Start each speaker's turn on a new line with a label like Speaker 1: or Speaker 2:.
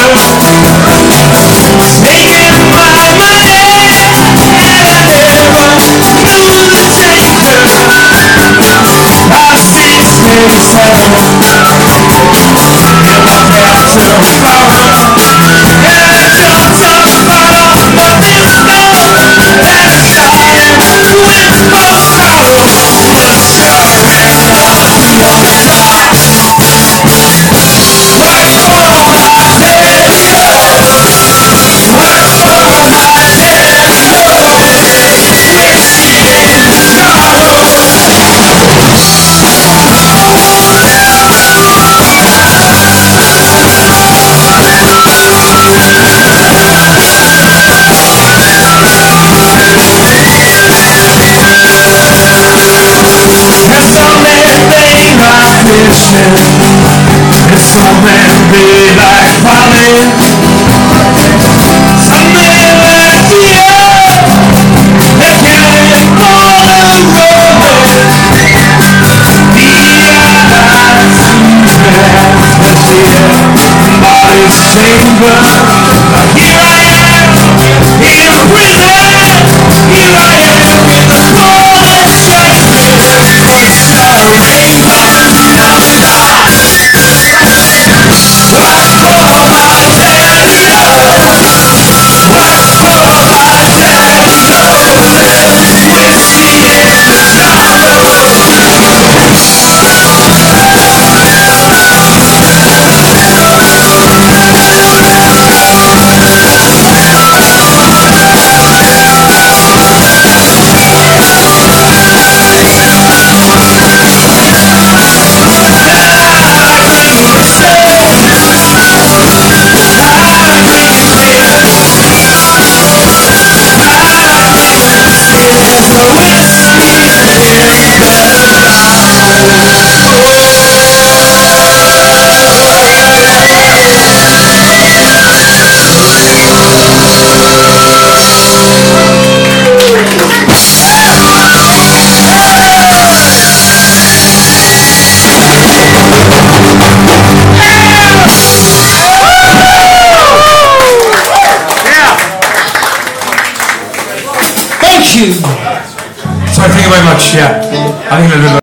Speaker 1: taking my money, and I never knew the changer. I see space home in my capsule power, and I jumped up right off my window and started with my sorrow. It's so many like falling, something like you, they can't more than rolling. The eyes the body's chamber. Here I am, in prison. Here I am in the cold chamber. It's the rainbow.
Speaker 2: Thank you.
Speaker 1: So thank you very much. Yeah, I think a little bit.